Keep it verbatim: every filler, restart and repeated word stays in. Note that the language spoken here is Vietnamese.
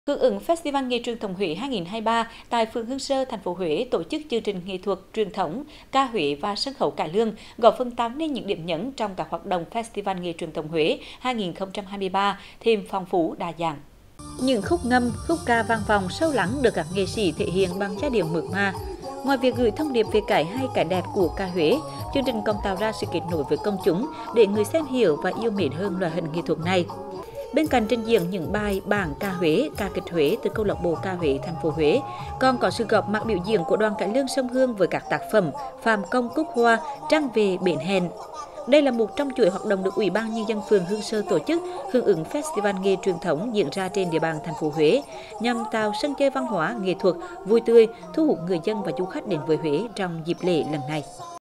Hưởng ứng Festival nghề truyền thống Huế hai nghìn không trăm hai mươi ba tại phường Hương Sơ, thành phố Huế tổ chức chương trình nghệ thuật truyền thống ca Huế và sân khấu cải lương, góp phần tạo nên những điểm nhấn trong các hoạt động Festival nghề truyền thống Huế hai nghìn không trăm hai mươi ba thêm phong phú đa dạng. Những khúc ngâm, khúc ca vang vọng sâu lắng được các nghệ sĩ thể hiện bằng giai điệu mượt mà. Ngoài việc gửi thông điệp về cái hay cái đẹp của ca Huế, chương trình còn tạo ra sự kết nối với công chúng để người xem hiểu và yêu mến hơn loại hình nghệ thuật này. Bên cạnh trình diễn những bài bản ca Huế, ca kịch Huế từ câu lạc bộ ca Huế thành phố Huế, còn có sự góp mặt biểu diễn của đoàn cải lương sông Hương với các tác phẩm Phạm Công Cúc Hoa, Trăng Về Bến Hẹn. Đây là một trong chuỗi hoạt động được Ủy ban Nhân dân phường Hương Sơ tổ chức hưởng ứng Festival nghề truyền thống diễn ra trên địa bàn thành phố Huế, nhằm tạo sân chơi văn hóa, nghệ thuật, vui tươi, thu hút người dân và du khách đến với Huế trong dịp lễ lần này.